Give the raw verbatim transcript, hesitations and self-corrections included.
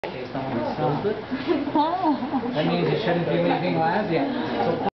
Someone spills it. That means you shouldn't be leaving labs yet. So